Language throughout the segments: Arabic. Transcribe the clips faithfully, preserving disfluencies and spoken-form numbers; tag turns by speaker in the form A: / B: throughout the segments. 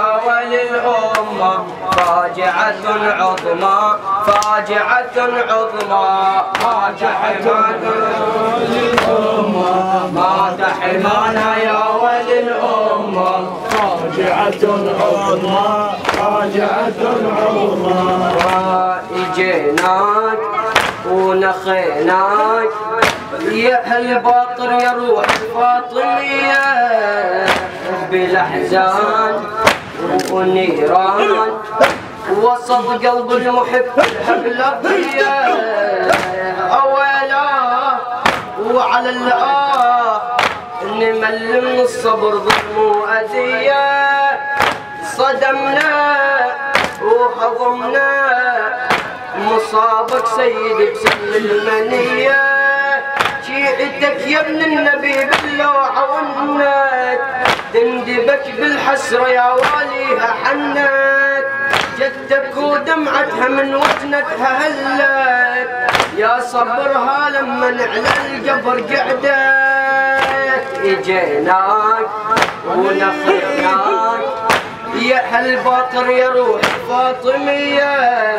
A: وللأمة فاجعة عظمى فاجعة عظمى مات حمانا للأمة مات حمانا يا ولي الأمة
B: فاجعة عظمى فاجعة عظمى.
A: إجيناك ونخيناك يا أهل باطر يا روح فاطمية بالأحزان ونيران وسط قلب المحب الحبلة أولا وعلى الآه نمل من الصبر ظلم وأذية صدمنا وهضمنا مصابك سيدي بسم المنية شيعتك يا ابن النبي باللوعة والنت تندبك بالحسرة يا واليها حنت جدك ودمعتها من وجنتها هلت يا صبرها لما على القبر قعدت اجيناك ونخيناك يا أهل باطر يا روح فاطمية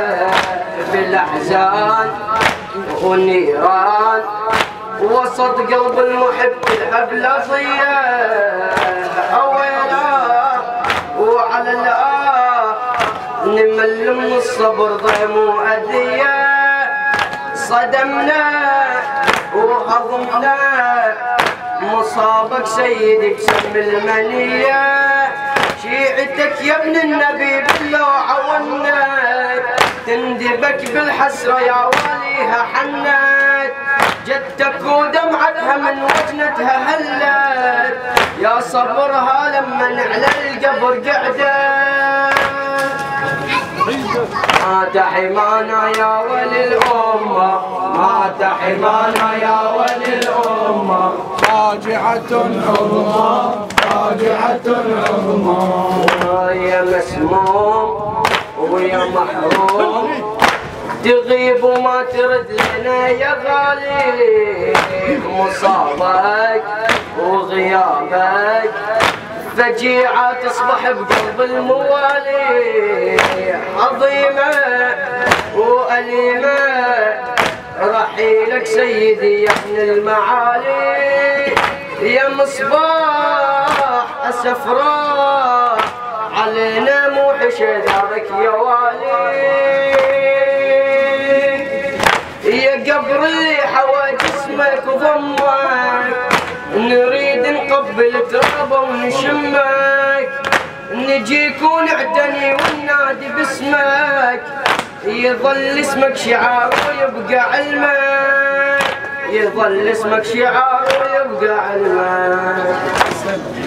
A: بالأحزان والنيران وسط قلب المحب الأبلطية أويلا وعلى الآه نمل من الصبر ضيم وأذية صدمنا وهضمنا مصابك سيدي بسم المنية شيعتك يا ابن النبي باللوعة والنت تندبك بالحسرة يا واليها حنت جدك ودمعتها من وجنتها هلت يا صبرها لما على القبر قعدت مات حمانا يا ولي الأمة مات حمانا يا ولي الأمة
B: فاجعة عظمى فاجعة عظمى.
A: يا مسموم ويا محروم تغيب وما ترد لنا يا غالي مصابك وغيابك فجيعة تصبح بقلب الموالي عظيمة وأليمة رحيلك سيدي يا ابن المعالي يا مصباح أسفراء علينا موحش دارك يا والي يا قبري حوى جسمك وضمك نريد نقبل ترابه ونشمك نجيك ونعتني وننادي باسمك يظل اسمك شعار ويبقى علمك يظل اسمك شعار ويبقى علمك.